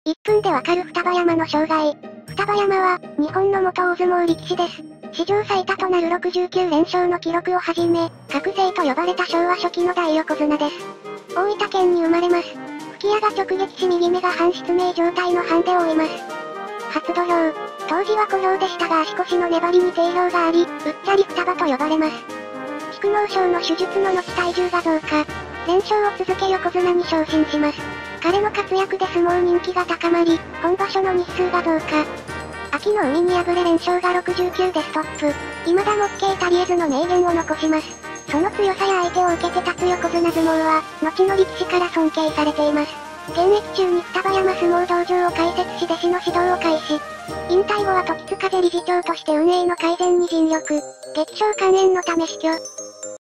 1分でわかる双葉山の生涯。双葉山は、日本の元大相撲力士です。史上最多となる69連勝の記録をはじめ、覚醒と呼ばれた昭和初期の大横綱です。大分県に生まれます。吹き矢が直撃し右目が半失明状態のハンデを負います。初土俵。当時は小兵でしたが足腰の粘りに定評があり、うっちゃり双葉と呼ばれます。蓄膿症の手術の後体重が増加。連勝を続け横綱に昇進します。彼の活躍で相撲人気が高まり、本場所の日数が増加。秋の海に敗れ連勝が69でストップ。未だもっけい足りえずの名言を残します。その強さや相手を受けて立つ横綱相撲は、後の力士から尊敬されています。現役中に双葉山相撲道場を開設し弟子の指導を開始。引退後は時津風理事長として運営の改善に尽力。激賞関連のため死去。